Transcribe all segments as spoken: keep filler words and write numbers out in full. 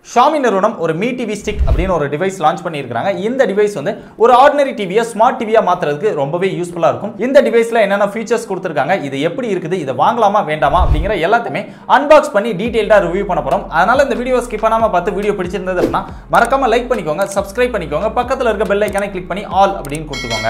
Xiaomi நிறுவனம் ஒரு Mi T V Stick அப்படின ஒரு டிவைஸ் லான்ச் பண்ணியிருக்காங்க. இந்த டிவைஸ் வந்து ஒரு ஆர்டினரி டிவியை ஸ்மார்ட் டிவியா மாத்துறதுக்கு ரொம்பவே யூஸ்ஃபுல்லா இருக்கும். இந்த டிவைஸ்ல என்னென்ன ஃபீச்சர்ஸ் கொடுத்திருக்காங்க, இது எப்படி இருக்குது, இத வாங்கலாமா வேண்டாமா அப்படிங்கற எல்லாத்தையுமே அன்பாக்ஸ் பண்ணி டீடைலா ரிவ்யூ பண்ண போறோம். அதனால இந்த வீடியோ ஸ்கிப் பண்ணாம பார்த்து வீடியோ பிடிச்சிருந்தது அப்படினா மறக்காம லைக் பண்ணிக்கோங்க, சப்ஸ்கிரைப் பண்ணிக்கோங்க, பக்கத்துல இருக்க பெல் ஐகானை கிளிக் பண்ணி ஆல் அப்படினு கொடுத்துக்கோங்க.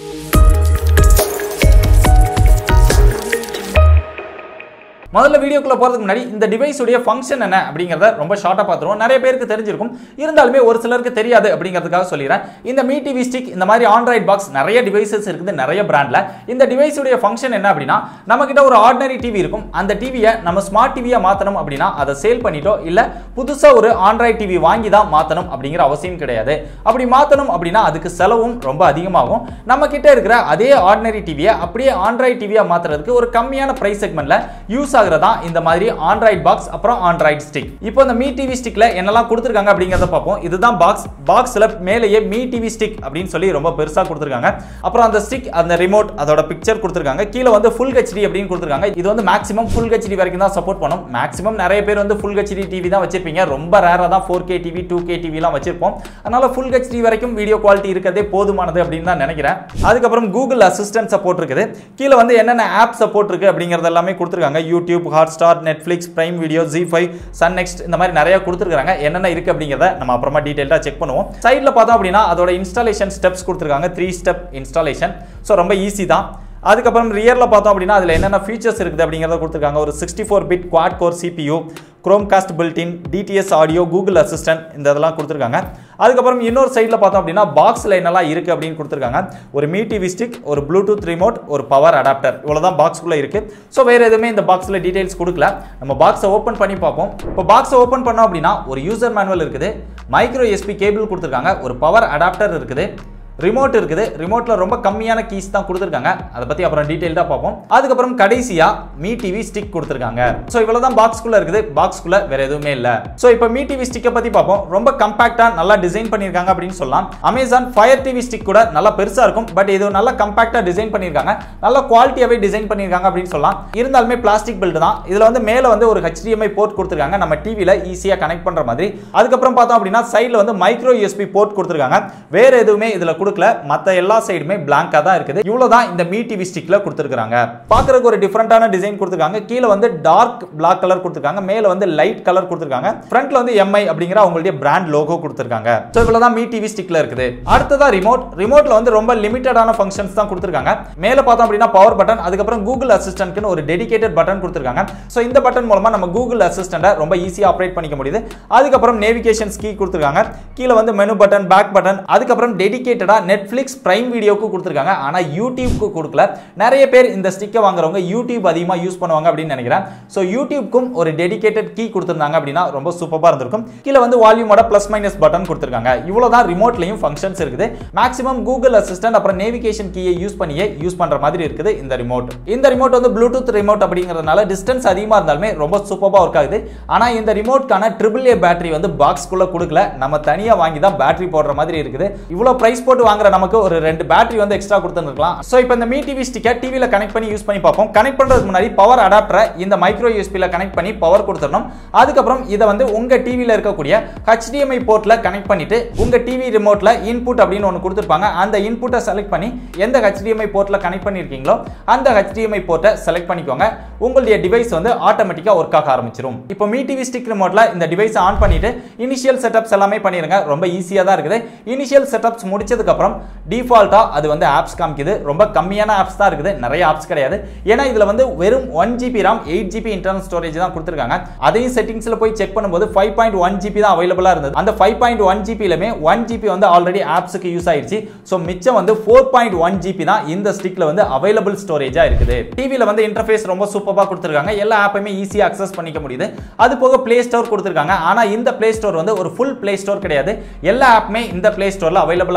முதல்ல வீடியோக்குள்ள போறதுக்கு முன்னாடி இந்த டிவைஸ் உடைய ஃபங்க்ஷன் என்ன அப்படிங்கறத ரொம்ப ஷார்ட்டா பாத்துறோம். நிறைய பேருக்கு தெரிஞ்சிருக்கும், இருந்தாலுமே ஒரு சிலருக்கு தெரியாது அப்படிங்கிறதுக்காக சொல்லிறேன். இந்த Mi T V Stick இந்த மாதிரி ஆண்ட்ராய்ட் பாக்ஸ் நிறைய டிவைசஸ் இருக்குது, நிறைய பிராண்ட்ல. இந்த டிவைஸ் உடைய ஃபங்க்ஷன் என்ன அப்படினா, நம்ம கிட்ட ஒரு ஆர்டினரி டிவி இருக்கும். அந்த டிவியை நம்ம ஸ்மார்ட் டிவியா மாத்தணும் அப்படினா அதை சேல் பண்ணிட்டோ இல்ல புதுசா ஒரு ஆண்ட்ராய்ட் டிவி வாங்கி தான் மாத்தணும் அப்படிங்கிற அவசியம் கிடையாது. அப்படி மாத்தணும் அப்படினா அதுக்கு செலவும் ரொம்ப அதிகமாகும். நம்ம கிட்ட இருக்கிற அதே ஆர்டினரி டிவியை அப்படியே ஆண்ட்ராய்ட் டிவியா மாத்துறதுக்கு ஒரு கம்மியான பிரைஸ் செக்மென்ட்ல யூஸ் இந்த மாதிரி ஆண்ட்ராய்ட் பாக்ஸ் அப்புறம் ஆண்ட்ராய்ட் ஸ்டிக். இப்போ இந்த Mi T V Stickல என்னெல்லாம் கொடுத்திருக்காங்க அப்படிங்கறத பாப்போம். இதுதான் பாக்ஸ். பாக்ஸ்ல மேலேயே Mi T V Stick அப்படினு சொல்லி ரொம்ப பெருசா கொடுத்திருக்காங்க. அப்புறம் அந்த ஸ்டிக், அந்த ரிமோட், அதோட பிக்சர் கொடுத்திருக்காங்க. கீழ வந்து Full H D அப்படினு கொடுத்திருக்காங்க. இது வந்து மேக்ஸिमम Full H D வரைக்கும் தான் சப்போர்ட் பண்ணும். மேக்ஸिमम நிறைய பேர் வந்து Full H D டிவி தான் வச்சிருப்பீங்க. ரொம்ப ரேரா தான் four K TV, two K TV எல்லாம் வச்சிருப்போம். அதனால Full H D வரைக்கும் வீடியோ குவாலிட்டி இருக்கதே போதுமானது அப்படினு தான் நினைக்கிறேன். அதுக்கு அப்புறம் Google Assistant சப்போர்ட் இருக்குது. கீழ வந்து என்னென்ன ஆப் சப்போர்ட் இருக்கு அப்படிங்கறது எல்லாமே கொடுத்திருக்காங்க. YouTube, Hotstar, Netflix, Prime Video, Z five, Sun Next இந்த மாதிரி நிறைய கொடுத்திருக்காங்க. என்னென்ன இருக்கு அப்படிங்கறத நம்ம அப்புறமா டீடைலா செக் பண்ணுவோம். சைடுல பார்த்தோம் அப்படினா அதோட இன்ஸ்டாலேஷன் ஸ்டெப்ஸ் கொடுத்திருக்காங்க. three step installation. சோ ரொம்ப ஈஸி தான். அதுக்கு அப்புறம் ரியர்ல பார்த்தோம் அப்படினா அதுல என்னென்ன ஃபீச்சர்ஸ் இருக்குது அப்படிங்கறத கொடுத்திருக்காங்க. ஒரு sixty-four bit quad core C P U, Chromecast built-in, D T S audio, Google Assistant இந்த இதெல்லாம் கொடுத்திருக்காங்க. அதுக்கு அப்புறம் இன்னொரு சைடுல பார்த்தோம் அப்படினா பாக்ஸ்ல என்னெல்லாம் இருக்கு அப்படினு கொடுத்திருக்காங்க. ஒரு Mi T V Stick, ஒரு Bluetooth remote, ஒரு பவர் அடாப்டர். இவ்வளவுதான் பாக்ஸ்க்குள்ள இருக்கு. சோ வேற எதுவுமே இந்த பாக்ஸ்ல டீடைல்ஸ் கொடுக்கல. நம்ம பாக்ஸை ஓபன் பண்ணி பார்ப்போம். இப்போ பாக்ஸை ஓபன் பண்ணோம் அப்படினா ஒரு யூசர் மேனுவல் இருக்குது, micro U S B cable கொடுத்திருக்காங்க, ஒரு பவர் அடாப்டர் இருக்குது, ரிமோட் இருக்குது. ரிமோட்ல ரொம்ப கம்மியான கீஸ் தான் கொடுத்திருக்காங்க. அதை பத்தி அப்புறம் டீடைலா பார்ப்போம். அதுக்கு அப்புறம் கடைசியா Mi T V Stick கொடுத்திருக்காங்க. சோ இவ்வளவுதான் பாக்ஸ்க்குள்ள இருக்குது. பாக்ஸ்க்குள்ள வேற எதுவுமே இல்ல. சோ இப்போ Mi T V Stick பத்தி பார்ப்போம். ரொம்ப காம்பாக்ட்டா நல்லா டிசைன் பண்ணிருக்காங்க அப்படினு சொல்லலாம். Amazon Fire T V Stick கூட நல்லா பெருசா இருக்கும். பட் இது நல்ல காம்பாக்ட்டா டிசைன் பண்ணிருக்காங்க. நல்ல குவாலிட்டியாவே டிசைன் பண்ணிருக்காங்க அப்படினு சொல்லலாம். இருந்தாலுமே பிளாஸ்டிக் பில்ட் தான். இதுல வந்து மேல வந்து ஒரு H D M I port கொடுத்திருக்காங்க, நம்ம டிவில ஈஸியா கனெக்ட் பண்ற மாதிரி. அதுக்கு அப்புறம் பார்த்தோம் அப்படினா சைடுல வந்து micro U S B port கொடுத்திருக்காங்க. வேற எதுவுமே இதுல கொடுக்கல. மத்த எல்லா சைடுமே blank-ஆ தான் இருக்குது. இவ்வளவுதான் இந்த Mi T V Stickல கொடுத்திருக்காங்க. பார்க்கிறதுக்கு ஒரு டிஃபரண்டான டிசைன் கொடுத்திருக்காங்க. கீழ வந்து டார்க் Black கலர் கொடுத்திருக்காங்க, மேல வந்து லைட் கலர் கொடுத்திருக்காங்க. ஃப்ரண்ட்ல வந்து M I அப்படிங்கற அவங்களுடைய பிராண்ட் லோகோ கொடுத்திருக்காங்க. சோ இவ்வளவுதான் Mi T V Stickல இருக்குது. அடுத்ததா ரிமோட். ரிமோட்ல வந்து ரொம்ப லிமிட்டடான ஃபங்க்ஷன்ஸ் தான் கொடுத்திருக்காங்க. மேல பார்த்தோம் அப்படினா பவர் பட்டன், அதுக்கு அப்புறம் Google Assistant-க்கு ஒரு டெடிகேட்டட் பட்டன் கொடுத்திருக்காங்க. சோ இந்த பட்டன் மூலமா நம்ம Google Assistant-ஐ ரொம்ப ஈஸியா ஆபரேட் பண்ணிக்க முடியுது. அதுக்கு அப்புறம் நேவிகேஷன் கீ கொடுத்திருக்காங்க. கீழ வந்து மெனு பட்டன், பேக் பட்டன், அதுக்கு அப்புறம் டெடிகேட்டடா Netflix, Prime Videoக்கு கொடுத்திருக்காங்க. ஆனா YouTubeக்கு கொடுக்கல. நிறைய பேர் இந்த ஸ்டிக்கை வாங்குறவங்க YouTube அதிகமா யூஸ் பண்ணுவாங்க அப்படினு நினைக்கிறேன். சோ YouTubeக்கும் ஒரு டெடிகேட்டட் கீ கொடுத்திருந்தாங்க அப்படினா ரொம்ப சூப்பரா இருந்திருக்கும். கீழ வந்து வால்யூமோட பிளஸ் மைனஸ் பட்டன் கொடுத்திருக்காங்க. இவ்வளவுதான் ரிமோட்லயும் ஃபங்க்ஷன்ஸ் இருக்குது. மேக்ஸिमम Google Assistant அப்புறம் நேவிகேஷன் கீயை யூஸ் பண்ணியே யூஸ் பண்ற மாதிரி இருக்குது இந்த ரிமோட். இந்த ரிமோட் வந்து Bluetooth ரிமோட் அப்படிங்கிறதுனால டிஸ்டன்ஸ் அதிகமா இருந்தாலுமே ரொம்ப சூப்பரா வர்க் ஆகுது. ஆனா இந்த ரிமோட்கான triple A பேட்டரி வந்து பாக்ஸ்க்குள்ள கொடுக்கல. நம்ம தனியா வாங்கி தான் பேட்டரி போடுற மாதிரி இருக்குது. இவ்வளவு பிரைஸ் போட்டு வாங்குற நமக்கு ஒரு ரெண்டு பேட்டரி வந்து எக்ஸ்ட்ரா கொடுத்திருக்கலாம். சோ இப்போ இந்த Mi T V Stick டிவில கனெக்ட் பண்ணி யூஸ் பண்ணி பார்ப்போம். கனெக்ட் பண்றதுக்கு முன்னாடி பவர் அடாப்டரை இந்த மைக்ரோ U S B ல கனெக்ட் பண்ணி பவர் கொடுத்துறணும். அதுக்கு அப்புறம் இத வந்து உங்க டிவில இருக்கக்கூடிய H D M I போர்ட்ல கனெக்ட் பண்ணிட்டு உங்க டிவி ரிமோட்ல இன்புட் அப்படினு ஒன்னு கொடுத்திருப்பாங்க. அந்த இன்புட்டை செலக்ட் பண்ணி எந்த H D M I போர்ட்ல கனெக்ட் பண்ணிருக்கீங்களோ அந்த H D M I போர்ட்டை செலக்ட் பண்ணிக்கோங்க. உங்களுடைய டிவைஸ் வந்து ஆட்டோமேட்டிக்கா வர்க் ஆக ஆரம்பிச்சிரும். இப்போ Mi T V Stick ரிமோட்ல இந்த டிவைஸ் ஆன் பண்ணிட்டு இனிஷியல் செட்டப்ஸ் எல்லாமே பண்ணிருங்க. ரொம்ப ஈஸியா தான் இருக்குது. இனிஷியல் செட்டப்ஸ் முடிச்சதுக்கு அப்புறம் டிஃபால்ட்டா அது வந்து ஆப்ஸ் காமிக்குது. ரொம்ப கம்மியான ஆப்ஸ் தான் இருக்குது, நிறைய ஆப்ஸ் கிடையாது. ஏன்னா இதுல வந்து வெறும் one G B RAM, eight G B internal storage தான் கொடுத்திருக்காங்க. அதையும் செட்டிங்ஸ்ல போய் செக் பண்ணும்போது five point one G B தான் அவைலபிளா இருந்தது. அந்த five point one G B லமே one G B வந்து ஆல்ரெடி ஆப்ஸ்க்கு யூஸ் ஆயிருச்சு. சோ மிச்சம் வந்து four point one G B தான் இந்த ஸ்டிக்ல வந்து அவைலபிள் ஸ்டோரேஜா இருக்குது. டிவில வந்து இன்டர்ஃபேஸ் ரொம்ப சூப்பரா கொடுத்திருக்காங்க. எல்லா ஆப்பையுமே ஈஸியா அக்சஸ் பண்ணிக்க முடியுது. அது போக Play Store கொடுத்திருக்காங்க. ஆனா இந்த Play Store வந்து ஒரு ஃபுல் Play Store கிடையாது. எல்லா ஆப்புமே இந்த Play Storeல அவைலபிளா இல்ல. ரொம்ப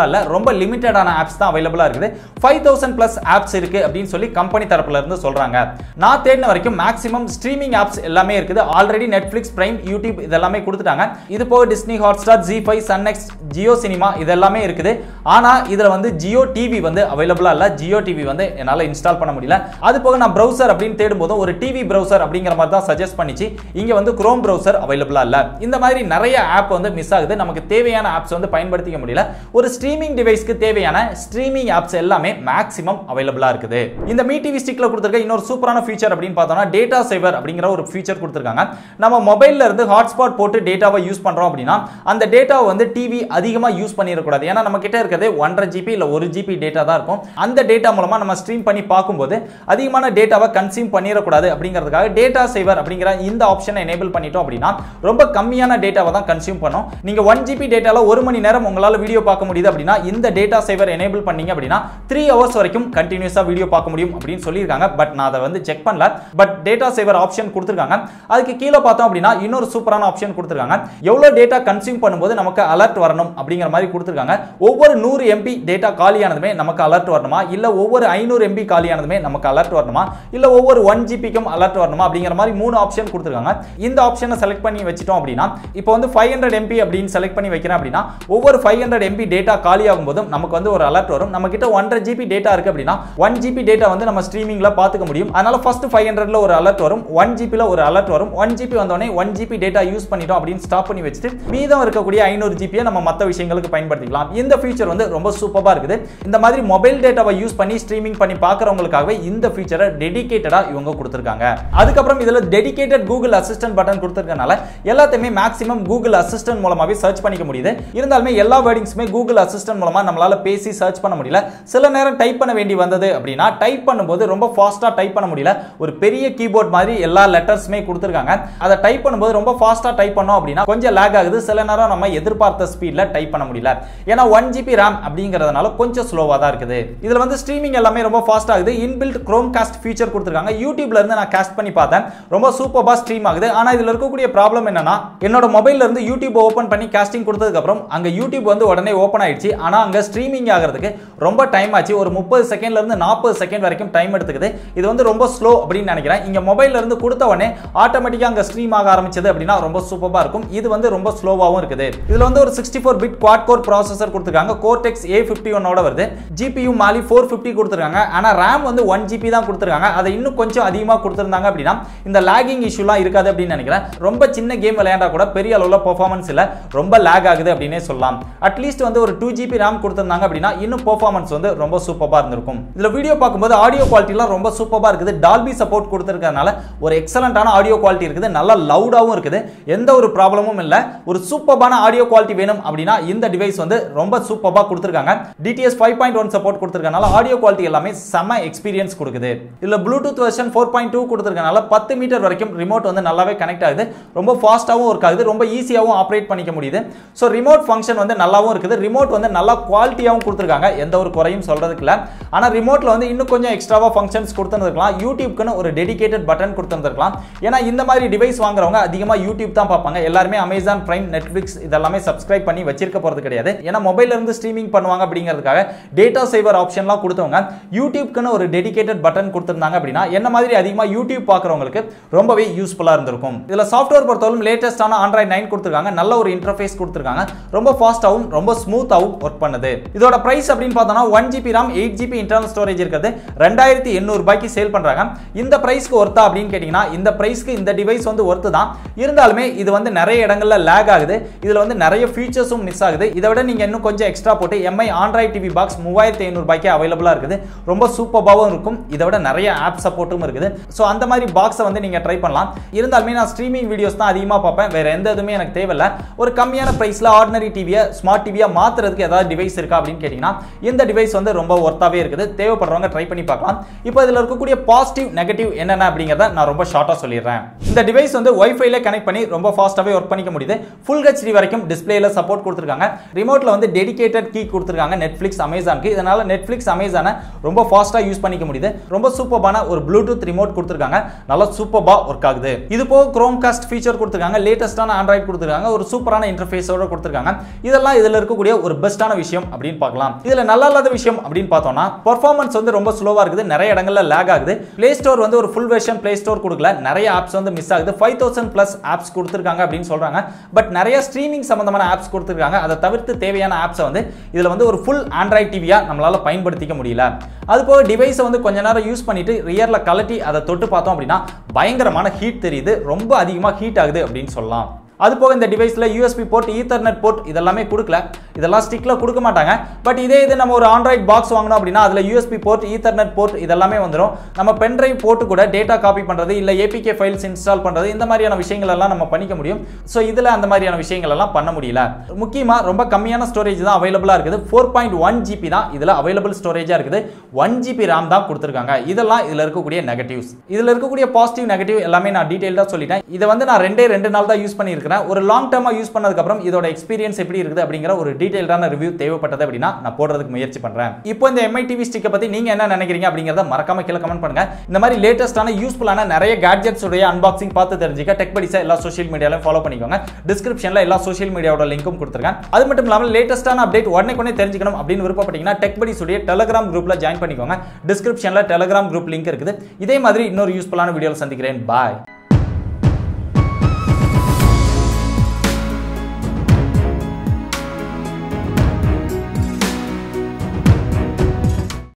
ரொம்ப லிமிட்டடான ஆப்ஸ் தான் அவைலபிளா இருக்குது. ஃபைவ் தௌசண்ட் பிளஸ் ஆப்ஸ் இருக்கு அப்படின்னு சொல்லி கம்பெனி தரப்புல இருந்து சொல்றாங்க. நான் தேடின வரைக்கும் மேக்ஸிமம் ஸ்ட்ரீமிங் ஆப்ஸ் எல்லாமே இருக்குது. ஆல்ரெடி நெட்ஃபிளிக்ஸ், பிரைம், யூடியூப் இதெல்லாமே கொடுத்துட்டாங்க. இது போக Disney Hotstar, Zee five, Sun Next, Jio Cinema இதெல்லாமே இருக்குது. ஆனா இதுல வந்து ஜியோ டிவி வந்து அவைலபிளா இல்ல. ஜியோ டிவி வந்து என்னால இன்ஸ்டால் பண்ண முடியல. அது போக நான் பிரவுசர் அப்படின்னு தேடும்போது ஒரு டிவி பிரவுசர் அப்படிங்கிற மாதிரி தான் சஜஸ்ட் பண்ணிச்சு. இங்க வந்து குரோம் பிரவுசர் அவைலபிளா இல்ல. இந்த மாதிரி நிறைய ஆப் வந்து மிஸ் ஆகுது. நமக்கு தேவையான ஆப்ஸ் வந்து பயன்படுத்திக்க முடியல. ஒரு ஸ்ட்ரீமிங் டிவைஸ்க்கு தேவையான ஸ்ட்ரீமிங் ஆப்ஸ் எல்லாமே மேக்ஸிமம் அவைலபிளா இருக்குது. இந்த மீ டிவி ஸ்டிக்ல கொடுத்திருக்க இன்னொரு சூப்பரான ஃபீச்சர் அப்படின்னு பார்த்தோம்னா டேட்டா சேவர் அப்படிங்கிற ஒரு ஃபீச்சர் கொடுத்திருக்காங்க. நம்ம மொபைல்ல இருந்து ஹாட்ஸ்பாட் போட்டு டேட்டாவை யூஸ் பண்றோம் அப்படின்னா அந்த டேட்டாவை வந்து டிவி அதிகமா யூஸ் பண்ணிடக்கூடாது. ஏன்னா நம்ம கிட்ட இருக்கிறது ஒன்றரை ஜிபி இல்ல ஒரு ஜிபி டேட்டா தான் இருக்கும். அந்த டேட்டா மூலமா நம்ம ஸ்ட்ரீம் பண்ணி பார்க்கும்போது அதிகமான டேட்டாவை கன்சியூம் பண்ணிடக்கூடாது அப்படிங்கிறதுக்காக டேட்டா சேவர் அப்படிங்கிற இந்த ஆப்ஷனை எனேபிள் பண்ணிட்டோம் அப்படின்னா ரொம்ப கம்மியான டேட்டாவை தான் கன்சியூம் பண்ணும். நீங்க ஒன் ஜிபி டேட்டால ஒரு மணி நேரம் உங்களால வீடியோ பார்க்க முடியுது அப்படின்னா இந்த டேட்டா சேவர் எனேபிள் பண்ணீங்க அப்படின்னா த்ரீ ஹவர்ஸ் வரைக்கும் கண்டினியூஸா வீடியோ பார்க்க முடியும் அப்படின்னு சொல்லியிருக்காங்க. பட் நான் அதை வந்து செக் பண்ணல. பட் டேட்டா சேவர் ஆப்ஷன் கொடுத்திருக்காங்க. அதுக்கு கீழே பார்த்தோம் அப்படின்னா இன்னொரு சூப்பரான ஆப்ஷன் கொடுத்திருக்காங்க. எவ்வளவு டேட்டா கன்சியூம் பண்ணும்போது நமக்கு அலர்ட் வரணும் அப்படிங்கிற மாதிரி கொடுத்திருக்காங்க. ஒவ்வொரு நூறு எம்பி டேட்டா காலியானதுமே நமக்கு அலர்ட் வரணுமா, இல்ல ஒவ்வொரு ஐநூறு எம்பி காலியானதுமே நமக்கு அலர்ட் வரணுமா, இல்ல ஒவ்வொரு ஒன் ஜிபிக்கும் அலர்ட் வரணுமா அப்படிங்கிற மாதிரி மூணு ஆப்ஷன் கொடுத்திருக்காங்க. இந்த ஆப்ஷனை செலக்ட் பண்ணி வச்சிட்டோம் அப்படின்னா இப்போ வந்து ஃபைவ் ஹண்ட்ரட் எம்பி அப்படின்னு செலக்ட் பண்ணி வைக்கிறேன் அப்படின்னா ஒவ்வொரு ஃபைவ் ஹண்ட்ரட் எம்பி டேட்டா காலி ஆகும்போதும் நமக்கு வந்து ஒரு அலர்ட் வரும். நம்ம கிட்ட ஒன்றரை ஜிபி டேட்டா இருக்கு அப்படின்னா ஒன் ஜிபி டேட்டா வந்து நம்ம ஸ்ட்ரீமிங்ல பாத்துக்க முடியும். அதனால ஃபர்ஸ்ட் ஃபைவ் ஹண்ட்ரட்ல ஒரு அலர்ட் வரும், ஒன் ஜிபில ஒரு அலர்ட் வரும். ஒன் ஜிபி வந்தோடனே ஒன் ஜிபி டேட்டா யூஸ் பண்ணிட்டோம் அப்படின்னு ஸ்டாப் பண்ணி வச்சுட்டு மீதம் இருக்கக்கூடிய ஐநூறு ஜிபியை நம்ம மற்ற விஷயங்களுக்கு பயன்படுத்திக்கலாம். இந்த ஃபீச்சர் வந்து ரொம்ப சூப்பரா இருக்குது. இந்த மாதிரி மொபைல் டேட்டாவை யூஸ் பண்ணி ஸ்ட்ரீமிங் பண்ணி பார்க்கறவங்களுக்காகவே இந்த ஃபீச்சரை டெடிகேட்டடா இவங்க கொடுத்திருக்காங்க. அதுக்கப்புறம் இதுல டெடிகேட்டட் கூகுள் அசிஸ்டன்ட் பட்டன் கொடுத்திருக்கனால எல்லாத்தையுமே மேக்ஸிமம் கூகுள் அசிஸ்டன்ட் மூலமாவே சர்ச் பண்ணிக்க முடியுது. இருந்தாலுமே எல்லா வேர்டிங்ஸுமே கூகுள் அசிஸ்டன்ட் மூலமா நம்மளால பேசி சர்ச் பண்ண முடியல. சில நேரம் டைப் பண்ண வேண்டி வந்தது அப்படின்னா டைப் பண்ணும்போது ரொம்ப ஃபாஸ்டா டைப் பண்ண முடியல. ஒரு பெரிய கீபோர்ட் மாதிரி எல்லா லெட்டர்ஸுமே கொடுத்திருக்காங்க. அதை டைப் பண்ணும்போது ரொம்ப ஃபாஸ்டா டைப் பண்ணோம் அப்படின்னா கொஞ்சம் லாக் ஆகுது. சில நேரம் நம்ம எதிர்பார்த்த ஸ்பீட்ல டைப் பண்ண முடியல. ஏன்னா ஒன் ஜிபி ரேம் அப்படிங்கிறதுனால கொஞ்சம் ஸ்லோவா தான் இருக்குது. இதுல வந்து ஸ்ட்ரீமிங் எல்லாமே ரொம்ப ஃபாஸ்ட் ஆகுது. இன்பில்ட் குரோம் காஸ்ட் ஃபீச்சர் கொடுத்திருக்காங்க. யூடியூப்ல இருந்து நான் காஸ்ட் பண்ணி பார்த்தேன். ரொம்ப சூப்பரா ஸ்ட்ரீம் ஆகுது. ஆனா இதுல இருக்கக்கூடிய ப்ராப்ளம் என்னன்னா என்னோட மொபைல்ல இருந்து யூடியூப் ஓபன் பண்ணி காஸ்டிங் கொடுத்ததுக்கு அப்புறம் அங்க யூடியூப் வந்து உடனே ஓபன் ஆயிடுச்சு. ஆனா அங்க ஸ்ட்ரீமிங் ஆகிறதுக்கு ரொம்ப டைம் ஆச்சு. ஒரு முப்பது செகண்ட்ல இருந்து நாற்பது செகண்ட் வரைக்கும் டைம் எடுத்துக்குது. இது வந்து ரொம்ப ஸ்லோ அப்படின்னு நினைக்கிறேன். இங்க மொபைல்ல இருந்து கொடுத்த உடனே ஆட்டோமேட்டிக்கா அங்க ஸ்ட்ரீம் ஆக ஆரம்பிச்சது அப்படின்னா ரொம்ப சூப்பரா இருக்கும். இது வந்து ரொம்ப ஸ்லோவாவும் இருக்குது. இதுல வந்து ஒரு sixty four bit quad core processor கொடுத்திருக்காங்க. கோர்டெக்ஸ் ஏ ஃபிஃப்டி ஒன் ஓட வருது. ஜிபியு மாலி ஃபோர் ஃபிஃப்டி கொடுத்திருக்காங்க. ஆனா RAM வந்து ஒன் ஜிபி தான் கொடுத்திருக்காங்க. அதை இன்னும் கொஞ்சம் அதிகமா கொடுத்திருந்தாங்க அப்படின்னா இந்த லாகிங் இஷ்யூலாம் இருக்காது அப்படின்னு நினைக்கிறேன். ரொம்ப சின்ன கேம் விளையாண்டா கூட பெரிய அளவுல பெர்ஃபார்மன்ஸ் இல்ல, ரொம்ப லாக் ஆகுது அப்படினே சொல்லலாம். அட்லீஸ்ட் வந்து ஒரு டூ ஜிபி RAM கொடுத்திருந்தாங்க அப்படின்னா இன்னும் பெர்ஃபார்மன்ஸ் வந்து ரொம்ப சூப்பரா இருந்திருக்கும். இதுல வீடியோ பார்க்கும்போது ஆடியோ குவாலிட்டிலாம் ரொம்ப சூப்பரா இருக்குது. டால்பி சப்போர்ட் கொடுத்திருக்கிறதுனால ஒரு எக்ஸலன்ட்டான ஆடியோ குவாலிட்டி இருக்குது. நல்லா லவுடாவும் இருக்குது. எந்த ஒரு ப்ராப்ளமும் இல்ல. ஒரு சூப்பரான ஆடியோ குவாலிட்டி வேணும் அப்படின்னா இந்த டிவைஸ் வந்து ரொம்ப சூப்பரா கொடுத்திருக்காங்க. DTS five point one support கொடுத்திருக்கனால ஆடியோ குவாலிட்டி எல்லாமே செம எக்ஸ்பீரியன்ஸ் கொடுக்குது. இதுல Bluetooth version four point two கொடுத்திருக்கனால பத்து மீட்டர் வரைக்கும் ரிமோட் வந்து நல்லாவே கனெக்ட் ஆகுது. ரொம்ப ஃபாஸ்டாவும் ஒர்க் ஆகுது. ரொம்ப ஈஸியாவும் ஆபரேட் பண்ணிக்க முடியுது. சோ ரிமோட் ஃபங்க்ஷன் வந்து நல்லாவும் இருக்குது. ரிமோட் வந்து நல்லா குவாலிட்டியாவும் கொடுத்திருக்காங்க. எந்த ஒரு குறையும் சொல்றதுக்கு இல்ல. ஆனா ரிமோட்ல வந்து இன்னும் கொஞ்சம் எக்ஸ்ட்ராவா ஃபங்க்ஷன்ஸ் கொடுத்திருக்கலாம். யூடியூப்க்குன்னு ஒரு டெடிகேட்டட் பட்டன் கொடுத்திருக்கலாம். ஏன்னா இந்த மாதிரி டிவைஸ் வாங்குறவங்க அதிகமா யூடியூப் தான் பார்ப்பாங்க. எல்லாருமே அமேசான் பிரைம், நெட்ஃபிளிக்ஸ் இதெல்லாமே சப்ஸ்கிரைப் பண்ணி வச்சிருக்க போறது கிடையாது. ஏன்னா மொபைல்ல இருந்து ஸ்ட்ரீமிங் பண்ணுவாங்க அப்படிங்கிறதுக்காக டேட்டா சேவர் ஆப்ஷன்லாம் கொடுத்தவங்க யூடியூப்க்குன்னு ஒரு டெடிகேட்டட் பட்டன் கொடுத்திருந்தாங்க அப்படின்னா என்ன மாதிரி அதிகமா யூடியூப் பார்க்கறவங்களுக்கு ரொம்பவே யூஸ்ஃபுல்லா இருந்திருக்கும். இதுல சாஃப்ட்வேர் பொறுத்தவரை லேட்டஸ்டான ஆண்ட்ராய்டு நைன் கொடுத்திருக்காங்க. நல்ல ஒரு இன்டர்ஃபேஸ் கொடுத்திருக்காங்க. ரொம்ப ஃபாஸ்டாவும் ரொம்ப ஸ்மூத்தாவும் ஒர்க் பண்ணுது. இதோட பிரைஸ் அப்படின்னு பார்த்தோம்னா one GB RAM eight GB internal storage இருக்குது. ரெண்டாயிரத்தி எண்ணூறு ரூபாய்க்கு சேல் பண்றாங்க. இந்த பிரைஸ்க்கு ஒர்த்தா அப்படின்னு கேட்டீங்கன்னா இந்த பிரைஸ்க்கு இந்த டிவைஸ் வந்து ஒர்த்து தான். இருந்தாலுமே இது வந்து நிறைய இடங்கள்ல லாக் ஆகுது. இதுல வந்து நிறைய ஃபீச்சர்ஸும் மிஸ் ஆகுது. இதை விட நீங்க இன்னும் கொஞ்சம் எக்ஸ்ட்ரா போட்டு எம்ஐ ஆண்ட்ராய்டு டிவி பாக்ஸ் மூவாயிரத்தி ஐநூறு ரூபாய்க்கு அவைலபிளா இருக்குது. ரொம்ப சூப்பராகவும் இருக்கும். இதை விட நிறைய ஆப் சப்போர்ட்டும் இருக்குது. ஸோ அந்த மாதிரி பாக்ஸை வந்து நீங்க ட்ரை பண்ணலாம். இருந்தாலுமே நான் ஸ்ட்ரீமிங் வீடியோஸ் தான் அதிகமாக பார்ப்பேன். வேற எந்த இதுவுமே எனக்கு தேவையில்லை. ஒரு கம்மியான பிரைஸ்ல ஆர்டினரி டிவியை ஸ்மார்ட் டிவியா மாத்துறதுக்கு ஏதாவது டிவைஸ் இருக்கா அப்படின்னு கேட்டீங்கன்னா இந்த டிவைஸ் வந்து ரொம்ப ஒர்த்தாவே இருக்குது. தேவைப்படுறவங்க ட்ரை பண்ணி பார்க்கலாம். இப்போ இதுல இருக்கக்கூடிய பாசிட்டிவ் நெகட்டிவ் என்னென்ன அப்படிங்கறத நான் ரொம்ப ஷார்ட்டா சொல்லிடுறேன். இந்த டிவைஸ் வந்து வைஃபைல கனெக்ட் பண்ணி ரொம்ப ஃபாஸ்டாவே ஒர்க் பண்ணிக்க முடியுது. ஃபுல் ஹெச்டி வரைக்கும் டிஸ்பிளேல சப்போர்ட் கொடுத்திருக்காங்க. ரிமோட்ல வந்து டெடிகேட்டட் கீ கொடுத்திருக்காங்க நெட்ஃபிளிக்ஸ், அமேசானுக்கு. இதனால நெட்ஃபிளிக்ஸ், அமேசானை ரொம்ப ஃபாஸ்டா யூஸ் பண்ணிக்க முடியுது. ரொம்ப சூப்பரான ஒரு ப்ளூடூத் ரிமோட் கொடுத்திருக்காங்க. நல்லா சூப்பரா ஒர்க் ஆகுது. இது போக குரோம் காஸ்ட் ஃபீச்சர் கொடுத்திருக்காங்க. லேட்டஸ்டான ஆண்ட்ராய்டு கொடுத்திருக்காங்க. ஒரு சூப்பரான இன்டர்ஃபேஸோட கொடுத்திருக்காங்க. இதெல்லாம் இதுல இருக்கக்கூடிய ஒரு பெஸ்டான விஷயம். விஷயம் அப்படின்னு பார்க்கலாம். இதுல நல்லா இல்லாத விஷயம் அப்படின்னு பார்த்தோம்னா பெர்ஃபார்மன்ஸ் வந்து ரொம்ப ஸ்லோவா இருக்குது, நிறைய இடங்கள்ல லேக் ஆகுது. பிளே ஸ்டோர் வந்து ஒரு ஃபுல் வெர்ஷன் பிளே ஸ்டோர் கொடுக்கல, நிறைய ஆப்ஸ் வந்து மிஸ் ஆகுது. ஃபைவ் தௌசண்ட் பிளஸ் ஆப்ஸ் கொடுத்துருக்காங்க அப்படின்னு சொல்றாங்க. பட் நிறைய ஸ்ட்ரீமிங் சம்பந்தமான ஆப்ஸ் கொடுத்துருக்காங்க. அதை தவிர்த்து தேவையான ஆப்ஸை வந்து இதுல வந்து ஒரு ஃபுல் ஆண்ட்ராய்ட் டிவியா நம்மளால பயன்படுத்திக்க முடியல. அது போக டிவைஸை வந்து கொஞ்ச நேரம் யூஸ் பண்ணிட்டு ரியர்ல கலட்டி அதை தொட்டு பார்த்தோம் அப்படின்னா பயங்கரமான ஹீட் தெரியுது, ரொம்ப அதிகமா ஹீட் ஆகுது அப்படின்னு சொல்லலாம். அது போக இந்த டிவைஸ்ல யூஎஸ்பி போர்ட், ஈத்தர்நெட் போர்ட் இதெல்லாமே கொடுக்கல, இதெல்லாம் ஸ்டிக்ல கொடுக்க மாட்டாங்க. பட் இதே இது நம்ம ஒரு ஆண்ட்ராய்ட் பாக்ஸ் வாங்கணும் அப்படின்னா அதுல யூஎஸ்பி போர்ட், ஈத்தர்நெட் போர்ட் இதெல்லாமே வந்துடும். நம்ம பென் டிரைவ் போட்டு கூட டேட்டா காப்பி பண்றது இல்ல ஏபிகே ஃபைல்ஸ் இன்ஸ்டால் பண்றது இந்த மாதிரியான விஷயங்கள் எல்லாம் நம்ம பண்ணிக்க முடியும். ஸோ இதுல அந்த மாதிரியான விஷயங்கள் எல்லாம் பண்ண முடியல. முக்கியமா ரொம்ப கம்மியான ஸ்டோரேஜ் தான் அவைலபிளா இருக்குது. ஃபோர் பாயிண்ட் ஒன் ஜிபி தான் இதுல அவைலபிள் ஸ்டோரேஜா இருக்குது. ஒன் ஜிபி ரேம் தான் கொடுத்துருக்காங்க. இதெல்லாம் இதுல இருக்கக்கூடிய நெகட்டிவ்ஸ். இதுல இருக்கக்கூடிய பாசிட்டிவ் நெகட்டிவ் எல்லாமே நான் டீடைல்டா சொல்லிட்டேன். இதை வந்து நான் ரெண்டே ரெண்டு நாள் தான் யூஸ் பண்ணியிருக்கேன். ஒரு லாங் டர்மா யூஸ் பண்ணதுக்கு அப்புறம் இதோட எக்ஸ்பீரியன்ஸ் எப்படி இருக்குது அப்படிங்கிற ஒரு டீடைல்டான ரிவ்யூ தேவைப்பட்டது அப்படின்னா நான் போடுறதுக்கு முயற்சி பண்றேன். இப்போ இந்த எம்ஐ டிவி ஸ்டிக்கை பத்தி நீங்க என்ன நினைக்கிறீங்க அப்படிங்கறத மறக்காம கீழ கமெண்ட் பண்ணுங்க. இந்த மாதிரி லேட்டஸ்டான யூஸ்ஃபுல்லான நிறைய கேட்ஜெட்ஸ் உடைய அன்பாக்சிங் பார்த்து தெரிஞ்சுக்க டெக் படிஸை எல்லா சோஷியல் மீடியாலையும் ஃபாலோ பண்ணிக்கோங்க. டிஸ்கிரிப்ஷன்ல எல்லா சோஷியல் மீடியாவோட லிங்க்கும் கொடுத்துருக்கேன். அது மட்டும் இல்லாமல் லேட்டஸ்டான அப்டேட் உடனே உடனே தெரிஞ்சுக்கணும் அப்படின்னு விருப்பப்பட்டீங்கன்னா டெக் படிஸ் உடைய டெலிகிராம் குரூப்ல ஜாயின் பண்ணிக்கோங்க. டிஸ்கிரிப்ஷன்ல டெலிகிராம் குரூப் லிங்க் இருக்குது. இதே மாதிரி இன்னொரு யூஸ்ஃபுல்லான வீடியோல சந்திக்கிறேன். பாய்.